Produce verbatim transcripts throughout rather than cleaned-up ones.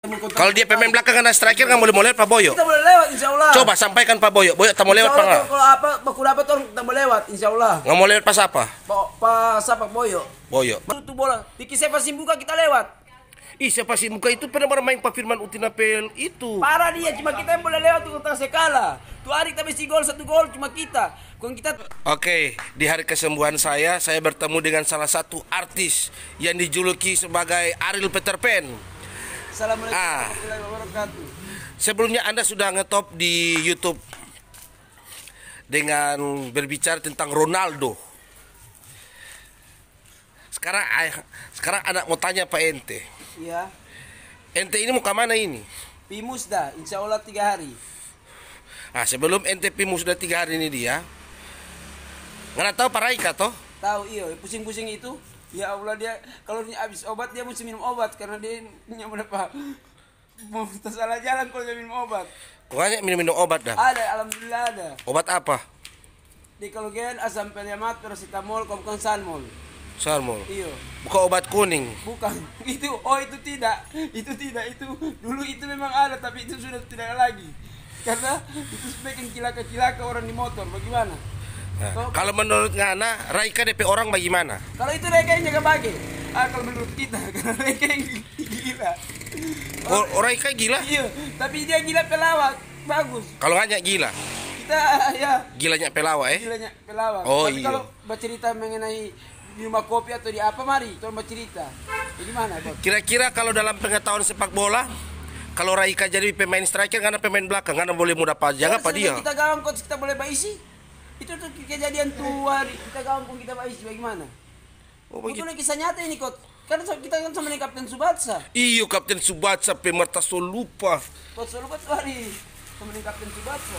Kalau dia pemain belakang karena striker nggak boleh mau lewat Pak Boyo. Kita boleh lewat insya Allah. Coba sampaikan Pak Boyo. Boyo tak mau lewat Pak nggak? Kalau apa baku dapat orang kita mau lewat insya Allah. Nggak mau lewat pas apa? Pak Pak siapa Boyo? Boyo. Itu bola. Diki Sepa Simbuka kita lewat. Ih siapa sih muka itu pernah bermain Pak Firman Utinapel itu. Parah dia, cuma kita yang boleh lewat tuh tentang sekala. Tuh hari kita mesti gol satu gol cuma kita. Kalau kita Oke, di hari kesembuhan saya, saya bertemu dengan salah satu artis yang dijuluki sebagai Ariel Peter Pan. Assalamualaikum Ah. warahmatullahi wabarakatuh. Sebelumnya Anda sudah ngetop di YouTube dengan berbicara tentang Ronaldo. Sekarang sekarang anak mau tanya Pak Ente. Iya. Ente ini mau ke mana ini? Pimus dah, insya Allah tiga hari. Nah, sebelum Ente pimu sudah tiga hari ini dia. Nggak tahu Pak Raika toh? Tahu iyo, pusing-pusing itu. Ya Allah dia kalau dia habis obat dia mesti minum obat karena dia nyaman apa? Mau salah jalan kalau dia minum obat. Pokoknya minum-minum obat dah. Ada, alhamdulillah ada. Obat apa? Di kalau gen asam peliamat, paracetamol, komkan salmol. Salmol. Iyo. Bukan obat kuning. Bukan, itu, oh itu tidak, itu tidak, itu dulu itu memang ada tapi itu sudah tidak lagi karena itu bikin kilaka-kilaka orang di motor, bagaimana? Nah, Kalau, kalau menurut Ngana, Raika D P orang bagaimana? kalau itu mereka yang jaga bagi, ah kalau menurut kita karena mereka yang gila. Oh, oh, Raika gila? Iya, tapi dia gila pelawak, bagus. Kalau hanya gila, Kita ya gilanya pelawa eh? gilanya pelawak. Oh, tapi iya. kalau bercerita mengenai di rumah kopi atau di apa mari, tolong bercerita. Bagaimana, Bos? Kira-kira kalau dalam pengetahuan sepak bola, kalau Raika jadi pemain striker karena pemain belakang, karena boleh mudah pajang apa dia? Kita gawang coach kita boleh baisi. Itu tuh kejadian tua kita gawang pun kita baisi bagaimana? Oh, Itu begitu. kisah nyata ini coach. Kan kita kan sama dengan Kapten Subatsa. Iyo Kapten Subatsa pemerta lupa. Coach lupa tuh hari sama dengan Kapten Subatsa.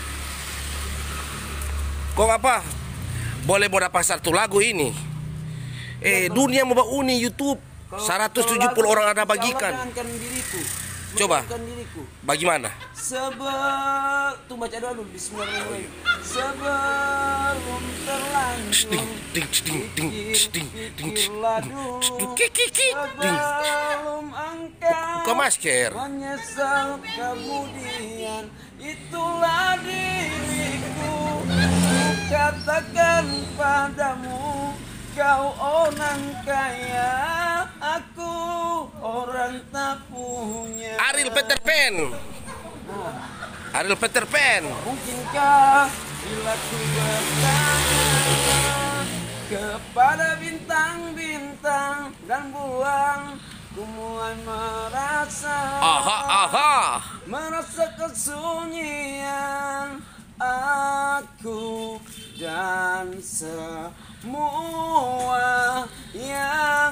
Kok apa? Boleh mau dapat satu lagu ini? Eh, dunia mau uni YouTube. seratus tujuh puluh orang ada bagikan. Jangankan diriku. Coba. Menjangankan diriku. Bagaimana? Sebelum tuh baca doa dulu bismillahirrahmanirrahim. Sebelum terlanjur Ding ding ding ding ding ding. pikirlah dulu. Kiki ding. Sebelum engkau Buka masker. menyesal kemudian itulah diriku. Ku katakan padamu kau orang kaya, aku orang tak punya. Ariel Peter Pan. Ariel Peter Pan. Mungkinkah bila ku bertanya kepada bintang-bintang dan bulan, ku mulai merasa Aha aha. merasa kesunyian aku dan semua yang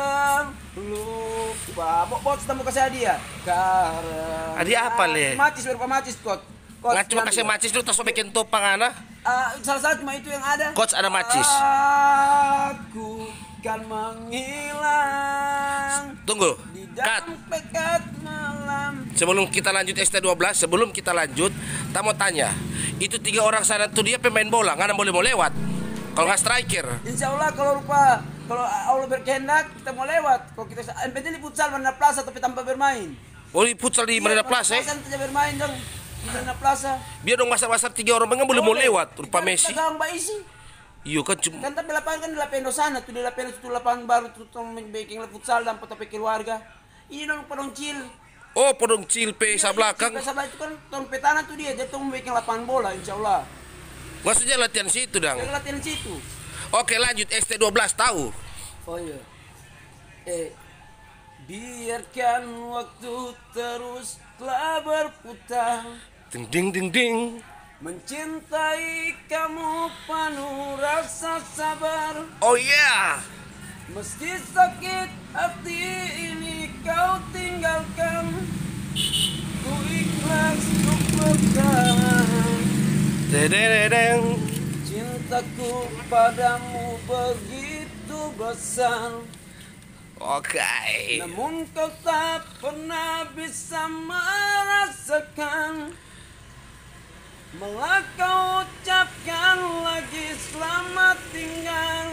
terlupa. Bok, bok, kita mau kasih hadiah. Karena Hadiah apa, Le? Macis, berupa macis, Coach. Coach, Nggak cuma nanti. kasih macis dulu, tak so bikin topang ana. Ah, salah satu cuma itu yang ada. Coach ada macis. Aku kan menghilang Tunggu. di Cut. dalam pekat malam. Sebelum kita lanjut S T dua belas, sebelum kita lanjut, kita mau tanya. Itu tiga orang sana tuh dia pemain bola, nggak boleh mau lewat. Kalau nggak striker. Insya Allah kalau lupa, kalau Allah berkehendak kita mau lewat. Kalau kita yang penting di futsal Marina Plaza tapi tanpa bermain. Oh, di futsal di Marina Plaza eh? Plaza saja bermain dong. Di Marina Plaza. Biar dong masa-masa tiga orang nggak boleh mau lewat. Rupa Messi. Kita gawang baisi. Iya kan cuma. Kan tapi lapangan kan di lapangan sana tuh di lapangan itu lapangan baru tuh tong bikin futsal dan foto keluarga. Ini dong podong cil. Oh, podong cilpe sa belakang. Sebelah itu kan tong petana tuh dia, dia tuh bikin lapangan bola insya Allah. Maksudnya latihan situ dong. Dia latihan situ. Oke lanjut S T dua belas tahu. Oh iya. Eh, biarkan waktu teruslah berputar. Ding ding ding ding. Mencintai kamu penuh rasa sabar. Oh yeah. Meski sakit hati ini kau tinggalkan, ku ikhlas ku bertahan. Dededeng. Cintaku padamu begitu besar. Oke. Namun kau tak pernah bisa merasakan. Malah kau ucapkan lagi selamat tinggal,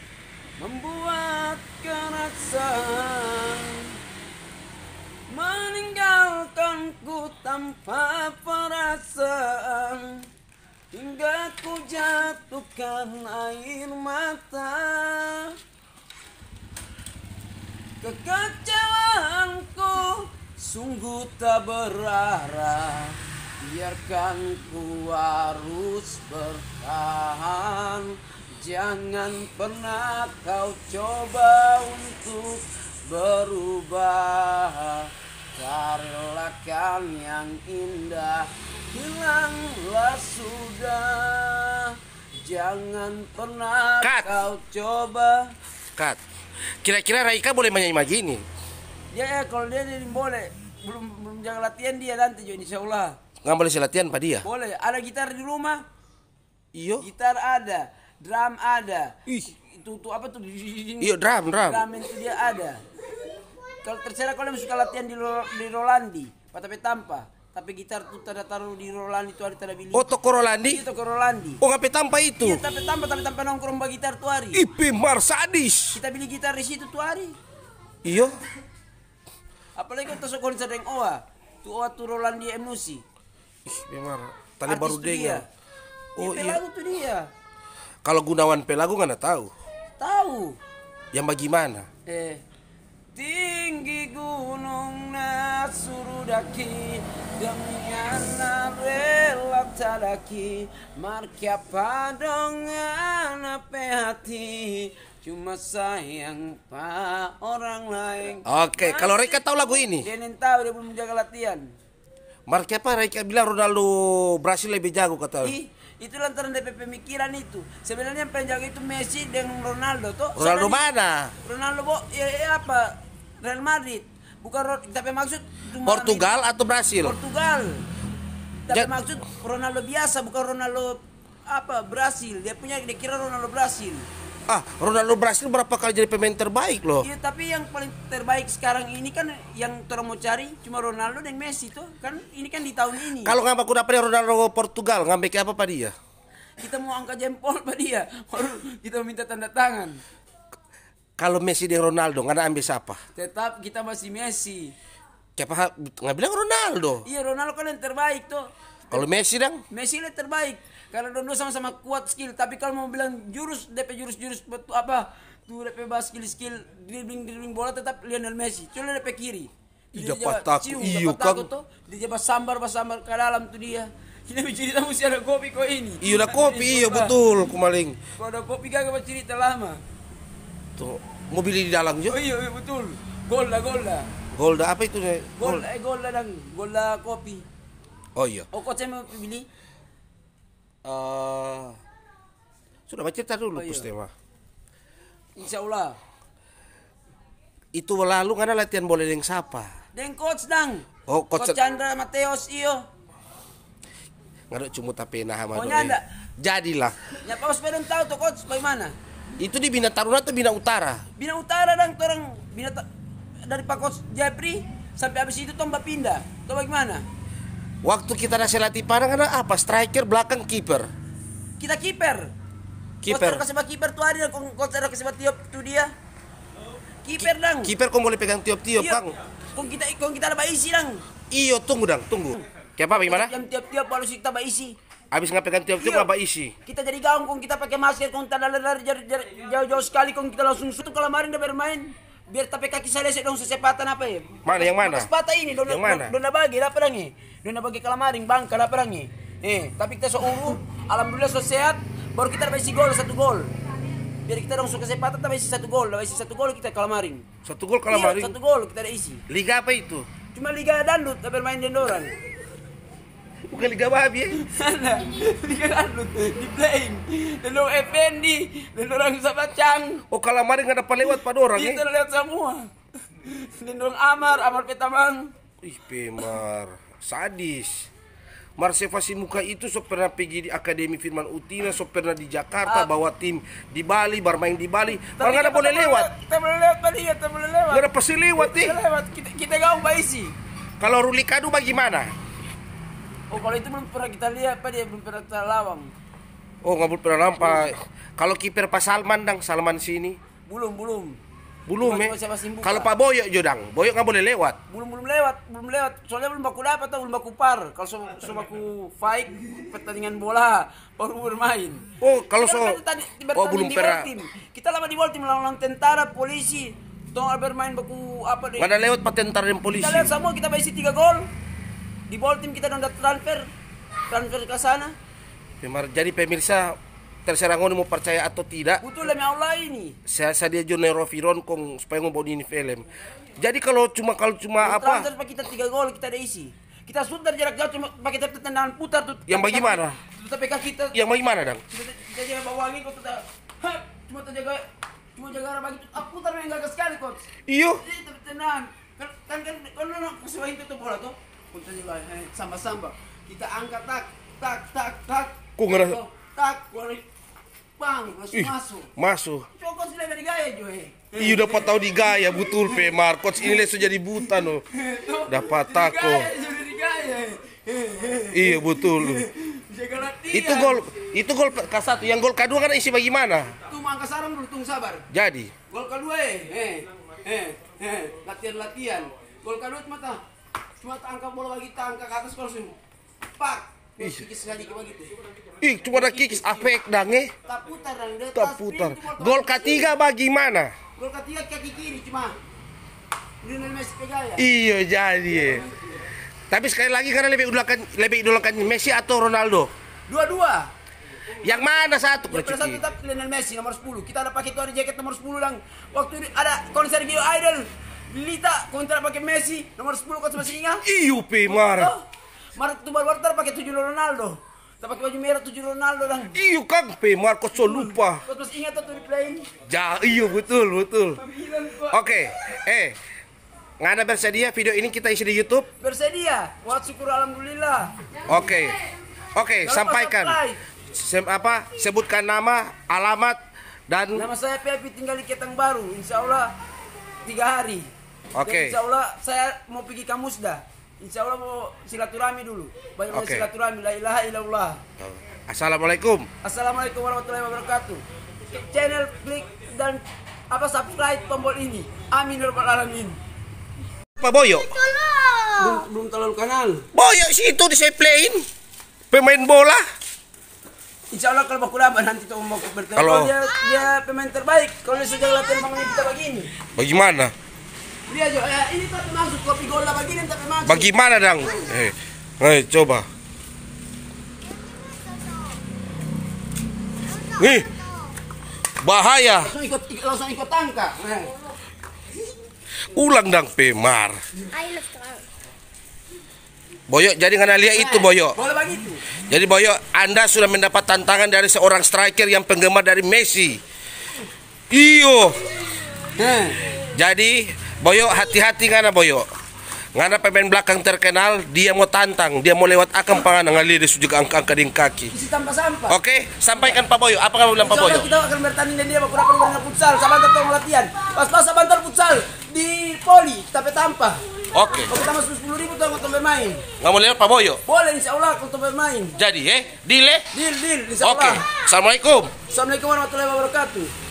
membuat kerasaan. sayangku tanpa perasaan, hingga ku jatuhkan air mata. Kekecewaanku sungguh tak berarah, biarkan ku harus bertahan. Jangan pernah kau coba untuk berubah, karelakan yang indah, hilanglah sudah. Jangan pernah Cut. kau coba. Kat, kira-kira Raika boleh menyanyi begini? Ya, ya kalau dia, dia boleh. Belum belum jangan latihan dia nanti jo insya Allah. Nggak boleh latihan pak dia? Boleh. Ada gitar di rumah? Iyo. Gitar ada, drum ada. Ih. Itu tuh apa tuh? Iyo drum drum. Drum itu dia ada. Kalau terserah kalau suka latihan di Ro- di Rolandi, tapi tanpa. Tapi gitar tuh tada taruh di Rolandi itu ada tada beli. Oh toko Rolandi? Itu ke Rolandi. Oh ngapain tanpa itu? Iya, tapi tanpa tapi tanpa nongkrong bagi gitar tuh hari. Ipi Marsadis. Kita beli gitar di situ tuh hari. Iyo. Apalagi kalau tuh konser yang Oa. Tuh Oa tuh Rolandi Emusi. Ih, memang tadi baru Artis tuh dia. dengar. Oh Ya, iya. Pelagu tuh dia. Kalau Gunawan Pelagu nggak tahu. Tahu. Yang bagaimana? Eh, tinggi gunung na suruh daki, demi anak rela tadaki, markia padongan apa hati, cuma sayang pak orang lain. Oke, kalau Raika tahu lagu ini? Dia yang tahu, dia belum jaga latihan. Mark apa Raika bilang Ronaldo Brasil lebih jago kata. Ih, itu lantaran D P pemikiran itu. Sebenarnya yang paling jago itu Messi dengan Ronaldo tuh. Ronaldo Soalnya- mana? Ronaldo bo, ya, ya apa? Real Madrid. Bukan Ro- tapi maksud cuma Portugal atau Brasil? Portugal. Tapi Ja- maksud Ronaldo biasa, bukan Ronaldo apa? Brasil. Dia punya dia kira Ronaldo Brasil. Ah, Ronaldo Brasil berapa kali jadi pemain terbaik loh? Iya, tapi yang paling terbaik sekarang ini kan yang orang mau cari cuma Ronaldo dan Messi tuh. Kan ini kan di tahun ini. Kalau nggak aku dapat Ronaldo Portugal, ngambil ke apa pak dia? Kita mau angkat jempol pada dia. Baru kita minta tanda tangan. Kalau Messi dan Ronaldo nggak ambil siapa? Tetap kita masih Messi. Siapa nggak bilang Ronaldo? Iya, Ronaldo kan yang terbaik tuh. Kalau Messi dong? Messi yang terbaik. Karena dua sama-sama kuat skill. Tapi kalau mau bilang jurus, D P jurus-jurus betul apa? Tuh D P bahas skill-skill dribbling dribbling bola tetap Lionel Messi. Cuma D P kiri. Iya, Dia pataku. cium, Iyo, dapat takut Kang. tuh. Dia jawab sambar sambar ke dalam tuh dia. Kita bercerita mesti ada kopi kok ini. Iya udah kopi, iya betul kumaling. Kalau ada kopi kagak bercerita lama. Tuh, mobil di dalam Oh juga. iya, iya betul. Golda golda. Golda apa itu nih? Gold. Golda eh golda dan golda kopi. Oh iya. Oh, kok saya mau beli? Eh, sudah baca cerita dulu Oh, iya. Pustema. Insya Allah. Itu lalu karena latihan bola dengan siapa? Dan coach dang. Oh, coach- coach Chandra Mateos iyo. Nggak ada cuma tapi nah sama Pokoknya doi. ada. Jadilah. Ya Pak Ospedan tahu tuh coach bagaimana? Itu di Bina Taruna atau Bina Utara? Bina Utara dang, tuh orang Bina Ta- dari Pak Coach Japri sampai habis itu tombak pindah. Tuh bagaimana? Waktu kita nasi latih padang karena apa? Striker belakang kiper. Kita kiper. Kiper. Coach kasih bak kiper tuh ada, coach ada kasih bak tiop tuh dia. Kiper dang. Kiper kau boleh pegang tiup-tiup, Iya. Bang. Kong kita kong kita ada isi dang. Iyo, tunggu dang, tunggu. Kayak apa bagaimana? Jam tiap-tiap baru kita bak isi. Habis nggak pegang tiup-tiup Iya. apa isi? Kita jadi gaung kong kita pakai masker kong kita lari jauh-jauh sekali kong kita langsung shoot kalau kemarin udah bermain biar tapi kaki saya lesek dong sesepatan apa ya? Mana yang mana? Sepatah ini dona Yang mana? dona bagi apa dangi? Dona bagi kalamaring bangka apa dangi? Eh, tapi kita so uru, alhamdulillah so sehat, baru kita dapat isi gol satu gol. Biar kita dong so kesempatan dapat isi satu gol, dapat isi satu gol kita kalamaring. Satu gol kalau Iya, maring. satu gol kita ada isi. Liga apa itu? Cuma Liga Dandut tak bermain dendoran. Bukan Liga Babi ya? Ada Liga Dandut di playing. Dan orang Effendi, dan orang Sabacang. Oh kalau maring nggak dapat lewat pada orang Kita ya? lihat semua. Dan orang Amar, Amar Petamang. Ih Pemar, sadis. Marsevasi Muka itu so pernah pergi di Akademi Firman Utina, so pernah di Jakarta, Ah. bawa tim di Bali, bermain di Bali. Kalau nggak ada kita boleh lewat, Kita boleh lewat tadi ya, kita boleh lewat. nggak ada pasti lewat Kita nih. lewat, kita, kita gaung Pak Isi. Kalau Ruli Kadu bagaimana? Oh kalau itu belum pernah kita lihat, Pak dia belum pernah kita lawang. Oh nggak pernah nampak. Kalau kiper Pak Salman dang, Salman sini. Belum, belum. Belum Cuma- ya. cuma siapa simbuka. Kalau Pak Boyo Jodang, Boyo nggak boleh lewat. belum belum lewat, belum lewat. Soalnya belum baku dapat atau belum baku par. Kalau so, so baku fight pertandingan bola baru bermain. Oh, kalau Kita so, kan tadi oh bertanding belum di pernah. World Team. Kita lama di World Team lawan tentara, polisi. Tong bermain baku apa deh? Nggak ada lewat Pak tentara dan polisi. Kita lihat semua kita isi tiga gol. Di World Team kita udah transfer, transfer ke sana. Pemar, jadi pemirsa terserah ngoni mau percaya atau tidak. Betul demi Allah ini. Saya sadia Jonero Viron kong supaya ngomong ini film. Jadi kalau cuma kalau cuma apa? Transfer pak kita tiga gol kita ada isi. Kita shoot dari jarak jauh cuma pakai tep tendangan putar tuh. Yang bagaimana? Tapi kaki kita Yang bagaimana dang? kita, kita jaga bawa angin kok kita hap, cuma terjaga cuma jaga arah bagi ah, putar yang gagal sekali coach. Iyo. Jadi tapi tenang. Kan kan kan kalau no kesuain itu tuh bola tuh. Putar juga eh, samba-samba. Kita angkat tak tak tak tak. Kok ngerasa- tak keluar bang langsung Ih, masuk. masuk. Coba sih dari gaya jo eh. Iya dapat tahu di gaya betul Pemar. Coach ini lesu jadi buta no. Dapat tako. Gaya jadi gaya. Iya betul. Jaga latihan. Itu gol, itu gol ke satu. Yang gol kedua kan isi bagaimana? Tuh angka sarang dulu, tunggu sabar. Jadi, Gol kedua eh, eh, eh, eh, latihan-latihan. Gol kedua cuma tak, cuma tak angkat bola bagi tak angkat ke atas langsung. Pak, Ih. kikis sekali ke begitu. ih cuma ada kikis afek dange. Tak putar dan dia Tak putar. Gol ketiga bagaimana? Gol ketiga kaki kiri cuma. Lionel Messi pegaya. Iya jadi. Tapi sekali lagi karena lebih idolakan lebih idolakan Messi atau Ronaldo? Dua-dua. Yang mana satu? Yang pada saat Perciki? tetap Lionel Messi nomor sepuluh. Kita ada pakai tuh ada jaket nomor sepuluh dan waktu ini ada konser Gio Idol. Lita kontrak pakai Messi nomor sepuluh kau masih ingat? Iyo Pemar. Maret tuh baru baru pakai tujuh Ronaldo. Tak pakai baju merah tujuh Ronaldo dan Iyo Kang Pemar kok so lupa. kau masih ingat tuh di play ini? Ja, iyo betul betul. Panggilan kok. Oke, eh ngana bersedia video ini kita isi di YouTube? Bersedia. Wah syukur alhamdulillah. Oke, oke Jangan sampaikan. lupa Sem, apa sebutkan nama, alamat dan Nama saya Pepi tinggal di Ketang Baru. Insya Allah tiga hari. Oke. Dan insya Allah saya mau pergi ke Musda. Insya Allah mau silaturahmi dulu. Banyak Oke. silaturahmi. La ilaha illallah. Assalamualaikum. Assalamualaikum warahmatullahi wabarakatuh. Channel klik dan apa subscribe tombol ini. Amin ya rabbal alamin. Pak Boyo. Belum, belum terlalu kenal. Boyo situ di saya playin. Pemain bola. Insya Allah kalau baku dapat nanti tuh mau bertemu. Kalau- Kalau dia dia pemain terbaik. Kalau dia sudah latihan bangun kita begini. Bagaimana? Dia juga ya, ini tapi masuk kopi gola begini tapi masuk. Bagaimana dang? Eh, eh coba. Nih. Bahaya. Langsung ikut, ikut langsung ikut tangka. Nah. Ulang dang Pemar. I love Cloud. Boyo, jadi ngana lihat itu Boyo. Bola begitu. Jadi Boyo, Anda sudah mendapat tantangan dari seorang striker yang penggemar dari Messi. Iyo. Nah. Jadi Boyo hati-hati ngana Boyo. Ngana pemain belakang terkenal, dia mau tantang, dia mau lewat akam pangan ngali dia juga angka-angka ding kaki. Isi tanpa sampah. Oke, sampaikan Pak Boyo. Apa kamu bilang Pak Insya Boyo? Allah kita akan bertanding dan dia bakal dapat dengan futsal. Sabantar tolong latihan. Pas-pas sabantar futsal di poli tapi tanpa. Oke. Kalau kita masuk sepuluh ribu tuh untuk bermain. Nggak mau lihat Pak Boyo? Boleh insya Allah untuk bermain. Jadi, eh, dile. Deal deal insya Oke. Allah. Assalamualaikum. Assalamualaikum warahmatullahi wabarakatuh.